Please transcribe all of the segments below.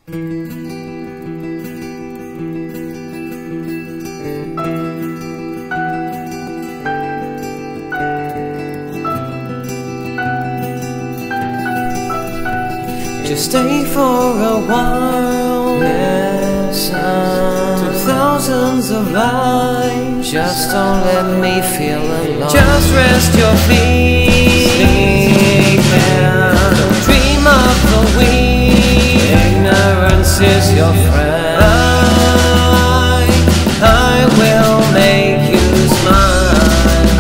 Just stay for a while, listen to thousands of lives. Just don't let me feel alone. Just rest your feet, sleeping. Don't dream of the weak. Ignorance is your friend. I will make you smile.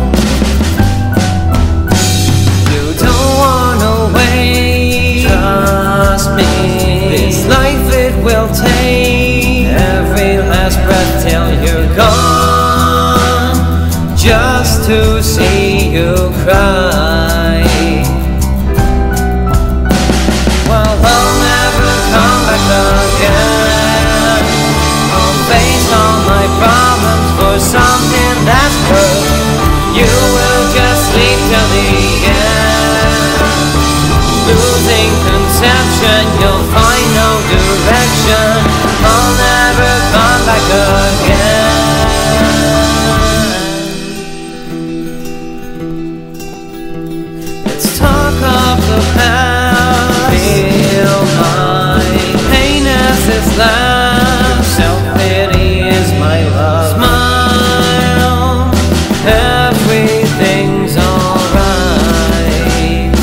You don't wanna wait. Trust me, this life it will take every last breath till you're gone, just to see you cry. Well, I'll never come back again. I'll face all my problems for something that's good. You will just sleep till the end, losing conception, you'll find no direction. I'll never come back again. Let's talk of the past. Feel my pain as it's last. Self-pity is my love. Smile, everything's alright.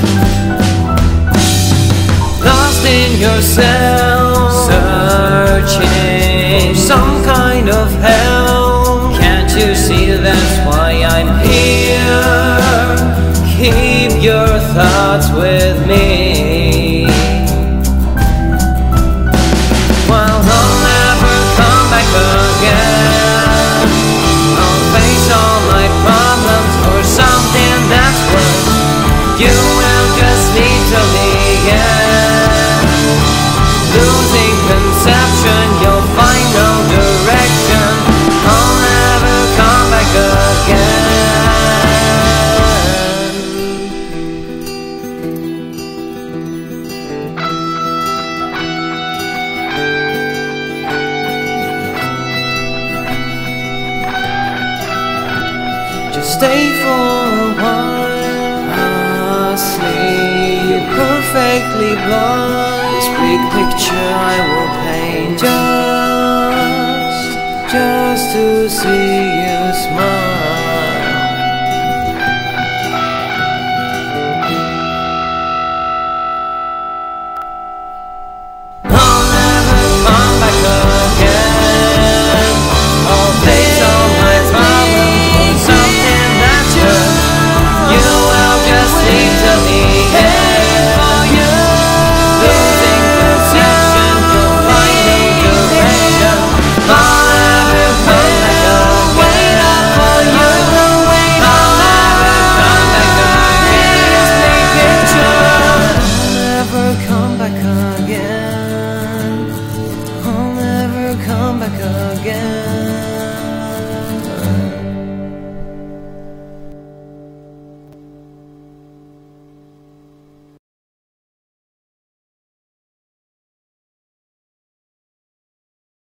Lost in yourself, searching some kind of help. Can't you see that's why I'm here? Keep your thoughts with me. Well, I'll never come back again. I'll face all my problems for something that's worth. You will just lead to the end, losing conception, you'll find no direction. I'll never come back again. Just stay for a while, asleep, perfectly blind.